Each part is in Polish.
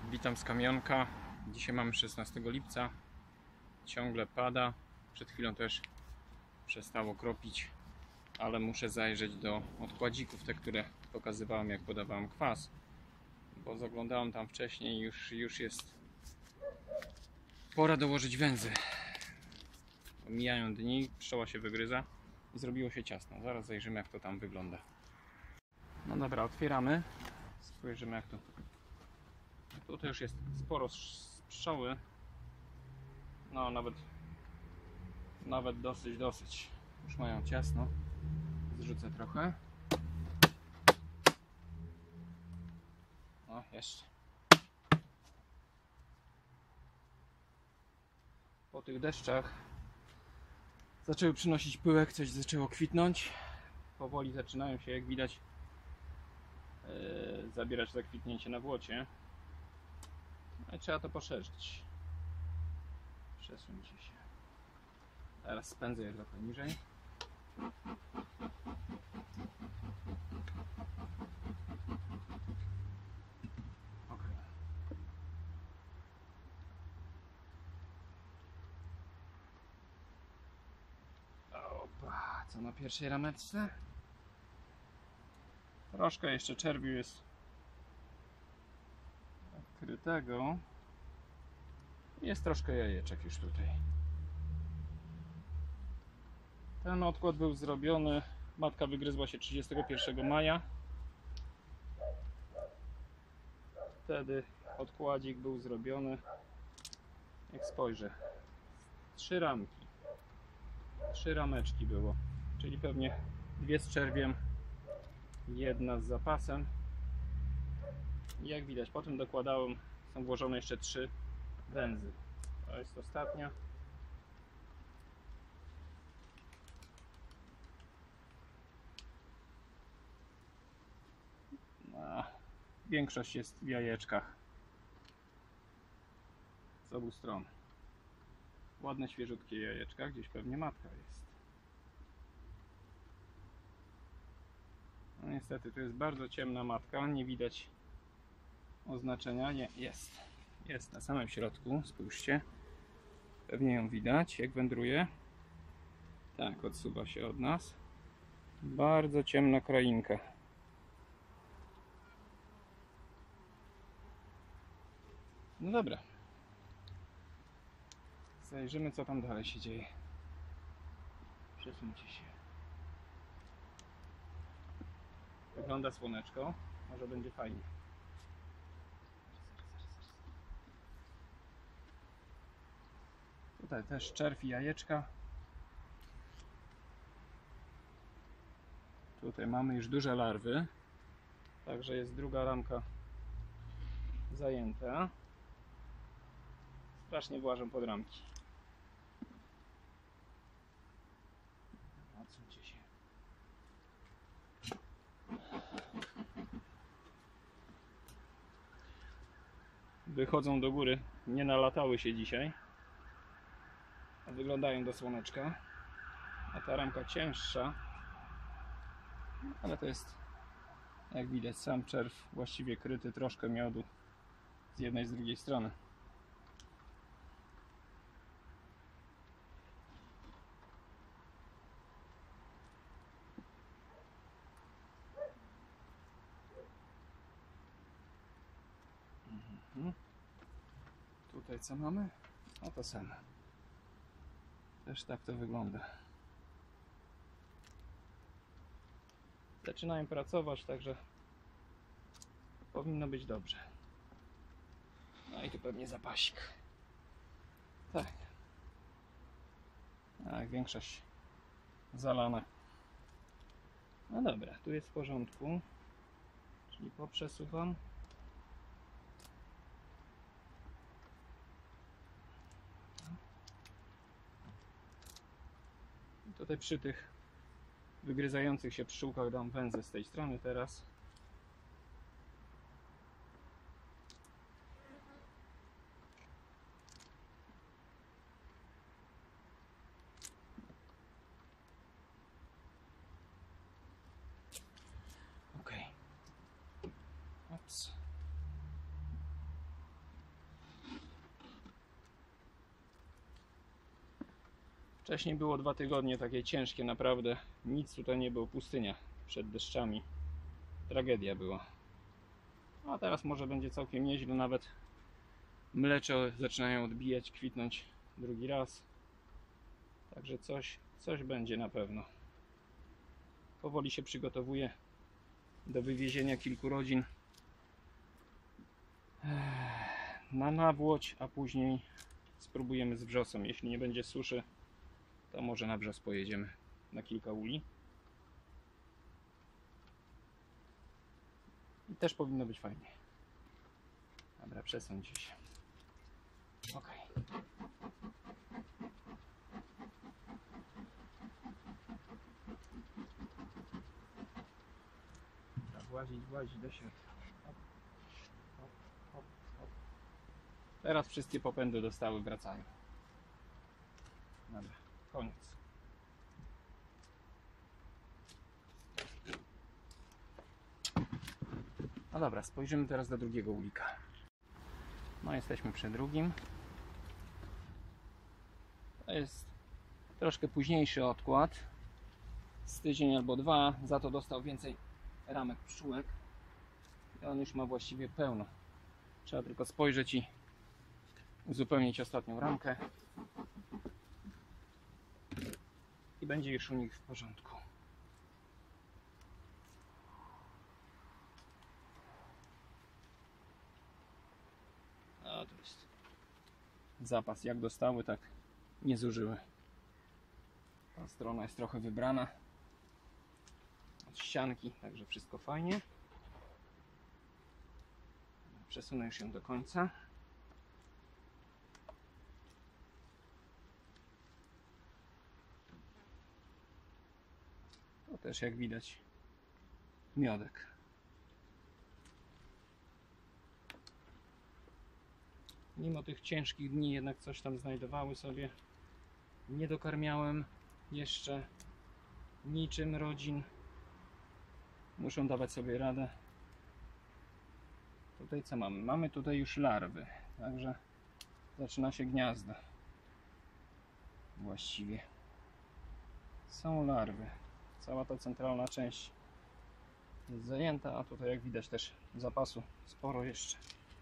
Witam z kamionka. Dzisiaj mamy 16 lipca. Ciągle pada. Przed chwilą też przestało kropić, ale muszę zajrzeć do odkładzików, te, które pokazywałem, jak podawałem kwas, bo zaglądałem tam wcześniej i już jest pora dołożyć węzy. Mijają dni, pszczoła się wygryza i zrobiło się ciasno. Zaraz zajrzymy, jak to tam wygląda. No dobra, otwieramy. Spojrzymy, jak to. Tutaj już jest sporo pszczoły. No nawet dosyć. Już mają ciasno. Zrzucę trochę. No, jeszcze. Po tych deszczach zaczęły przynosić pyłek, coś zaczęło kwitnąć. Powoli zaczynają się, jak widać, zabierać zakwitnięcie na błocie. No i trzeba to poszerzyć. Przesuńcie się. Teraz spędzę je trochę niżej. Ok. Opa, co na pierwszej rameczce? Troszkę jeszcze czerwiu jest odkrytego. Jest troszkę jajeczek już tutaj. Ten odkład był zrobiony, matka wygryzła się 31 maja. Wtedy odkładzik był zrobiony, jak spojrzę, 3 ramki. 3 rameczki było, czyli pewnie 2 z czerwiem, 1 z zapasem. I jak widać, potem dokładałem, są włożone jeszcze 3 węzy. To jest ostatnia. Większość jest w jajeczkach z obu stron. Ładne, świeżutkie jajeczka, gdzieś pewnie matka jest. No niestety, tu jest bardzo ciemna matka, nie widać oznaczenia. Nie, jest na samym środku, spójrzcie. Pewnie ją widać, jak wędruje. Tak, odsuwa się od nas. Bardzo ciemna krainka. No dobra. Zajrzymy, co tam dalej się dzieje. Przesuńcie się. Wygląda słoneczko. Może będzie fajnie. Tutaj też czerw i jajeczka. Tutaj mamy już duże larwy. Także jest druga ramka zajęta. Strasznie włażą pod ramki. Odsuńcie się. Wychodzą do góry. Nie nalatały się dzisiaj. A wyglądają do słoneczka. A ta ramka cięższa. Ale to jest, jak widać, sam czerw właściwie kryty, troszkę miodu z jednej i z drugiej strony. Tutaj co mamy? No to samo. Też tak to wygląda. Zaczynają pracować, także powinno być dobrze. No i tu pewnie zapasik. Tak. Tak, większość zalana. No dobra, tu jest w porządku. Czyli poprzesuwam. Tutaj przy tych wygryzających się pszczółkach dam węzę z tej strony teraz. Ok. Ops. Wcześniej było 2 tygodnie takie ciężkie, naprawdę nic tutaj nie było, pustynia przed deszczami. Tragedia była. A teraz może będzie całkiem nieźle, nawet mlecze zaczynają odbijać, kwitnąć drugi raz. Także coś będzie na pewno. Powoli się przygotowuję do wywiezienia kilku rodzin na nawłoć, a później spróbujemy z wrzosem. Jeśli nie będzie suszy, to może na wrzos pojedziemy na kilka uli. I też powinno być fajnie. Dobra, przesuńcie się. Ok. Włazić do środka. Hop, hop, hop, hop. Teraz wszystkie popędy do stały wracają. Dobra, koniec. No dobra, spojrzymy teraz do drugiego ulika. No, jesteśmy przy drugim. To jest troszkę późniejszy odkład. Z tydzień albo 2, za to dostał więcej ramek pszczółek. I on już ma właściwie pełno. Trzeba tylko spojrzeć i uzupełnić ostatnią ramkę. I będzie już u nich w porządku. A to jest zapas. Jak dostały, tak nie zużyły. Ta strona jest trochę wybrana od ścianki, także wszystko fajnie. Przesunę już ją do końca. To też, jak widać, miodek. Mimo tych ciężkich dni jednak coś tam znajdowały sobie. Nie dokarmiałem jeszcze niczym rodzin. Muszą dawać sobie radę. Tutaj co mamy? Mamy tutaj już larwy. Także zaczyna się gniazdo. Właściwie są larwy. Cała ta centralna część jest zajęta, a tutaj, jak widać, też zapasu sporo jeszcze.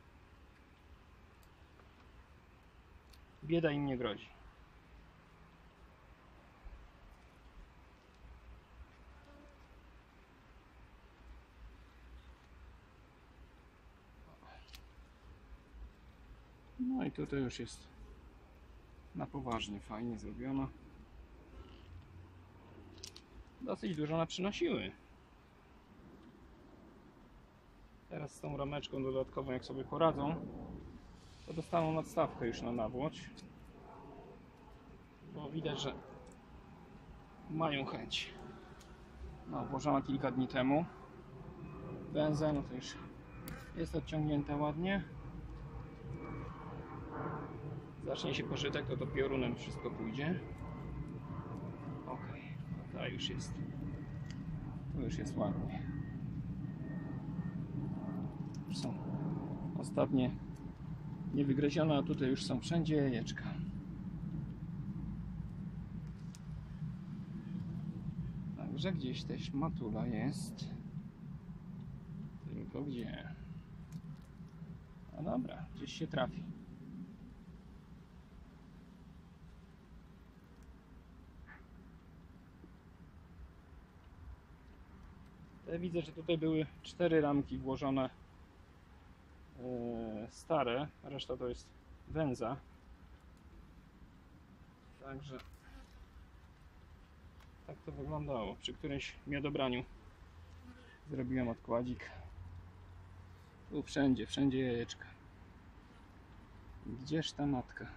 Bieda im nie grozi. No i tutaj już jest na poważnie, fajnie zrobiona. Dosyć dużo naprzynosiły. Teraz z tą rameczką dodatkową, jak sobie poradzą, to dostaną nadstawkę już na nawłoć. Bo widać, że mają chęć. No, włożona kilka dni temu. Węzeł, no to już jest odciągnięte ładnie. Zacznie się pożytek, to piorunem wszystko pójdzie. Ok, no to już jest. Tu już jest ładnie. Już są ostatnie niewygryzione, a tutaj już są wszędzie jajeczka. Także gdzieś też matula jest. Tylko gdzie? No dobra, gdzieś się trafi. Widzę, że tutaj były 4 ramki włożone stare, a reszta to jest węza. Także tak to wyglądało. Przy którymś miodobraniu zrobiłem odkładzik. Tu wszędzie jajeczka. Gdzież ta matka?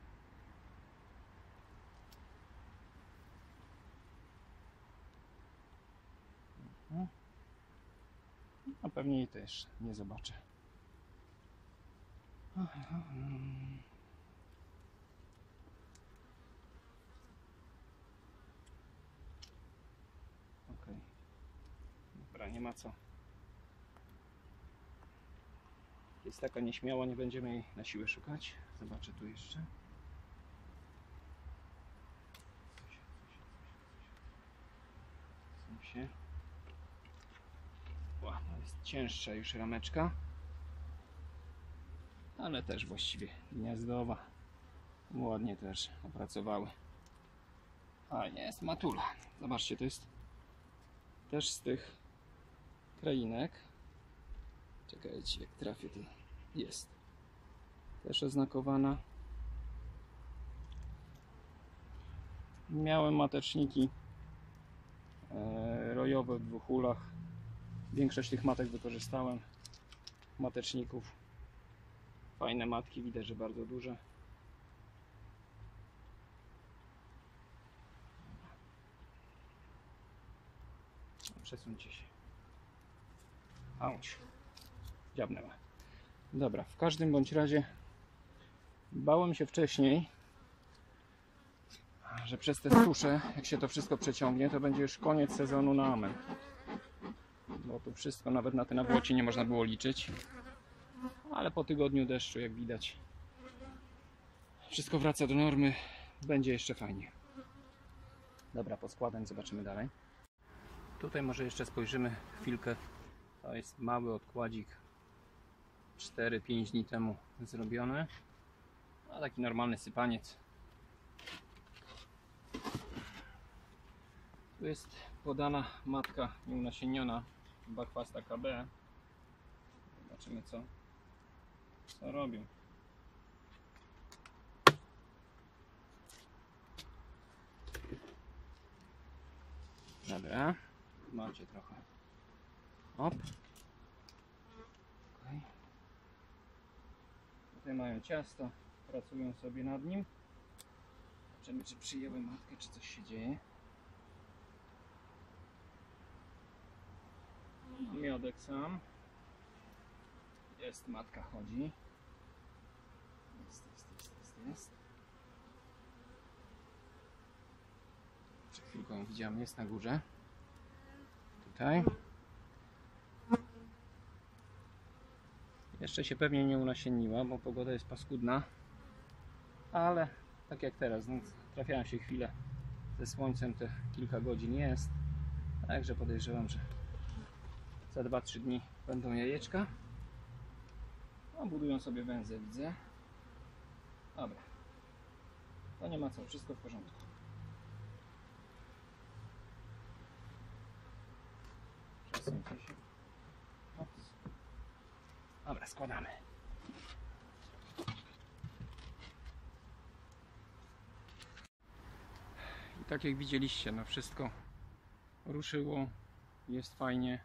A pewnie jej też nie zobaczę. Ok. Dobra, nie ma co. Jest taka nieśmiała, nie będziemy jej na siłę szukać. Zobaczę tu jeszcze. się. O, to jest cięższa już rameczka, ale też właściwie gniazdowa. Ładnie też opracowały. A jest matula. Zobaczcie, to jest też z tych krainek. Czekajcie, jak trafię, to jest też oznakowana. Miałem mateczniki rojowe w 2 ulach. Większość tych matek wykorzystałem. Mateczników. Fajne matki, widać, że bardzo duże. Przesuńcie się. Auć. Dziabnęła. Dobra, w każdym bądź razie bałem się wcześniej, że przez te susze, jak się to wszystko przeciągnie, to będzie już koniec sezonu na amen. Bo tu wszystko, nawet na te nawłoci nie można było liczyć. Ale po tygodniu deszczu, jak widać, wszystko wraca do normy. Będzie jeszcze fajnie. Dobra, poskładam, zobaczymy dalej. Tutaj może jeszcze spojrzymy chwilkę. To jest mały odkładzik 4-5 dni temu zrobiony. A taki normalny sypaniec. Tu jest podana matka nieunasienniona Bachwasta KB. Zobaczymy co robią. Dobra, macie trochę. Op. Okay. Tutaj mają ciasto, pracują sobie nad nim. Zobaczymy, czy przyjęły matkę, czy coś się dzieje. Miodek sam. Jest, matka chodzi. Jest. Przed chwilką widziałem, jest na górze. Tutaj. Jeszcze się pewnie nie unasienniła, bo pogoda jest paskudna. Ale tak jak teraz, no, trafiają się chwile ze słońcem, te kilka godzin jest. Także podejrzewam, że za 2-3 dni będą jajeczka. No, budują sobie węzeł, widzę. Dobra. To nie ma co, wszystko w porządku. Przesuńcie się. Ops. Dobra, składamy. I tak jak widzieliście, no wszystko ruszyło. Jest fajnie.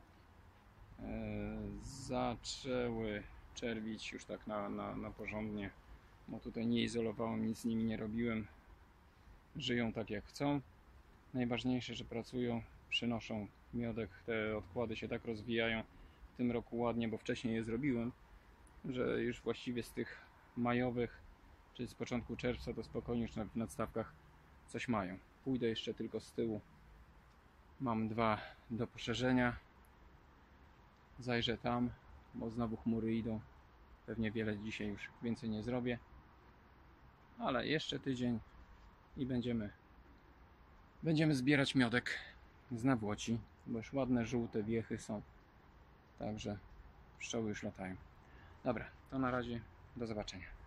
Zaczęły czerwić już tak na porządnie, bo tutaj nie izolowałem, nic z nimi nie robiłem. Żyją tak jak chcą. Najważniejsze, że pracują, przynoszą miodek. Te odkłady się tak rozwijają w tym roku ładnie, bo wcześniej je zrobiłem, że już właściwie z tych majowych, czy z początku czerwca, to spokojnie już w nadstawkach coś mają. Pójdę jeszcze tylko z tyłu. Mam 2 do poszerzenia. Zajrzę tam, bo znowu chmury idą. Pewnie wiele dzisiaj już więcej nie zrobię. Ale jeszcze tydzień i będziemy zbierać miodek z nawłoci, bo już ładne żółte wiechy są. Także pszczoły już latają. Dobra, to na razie. Do zobaczenia.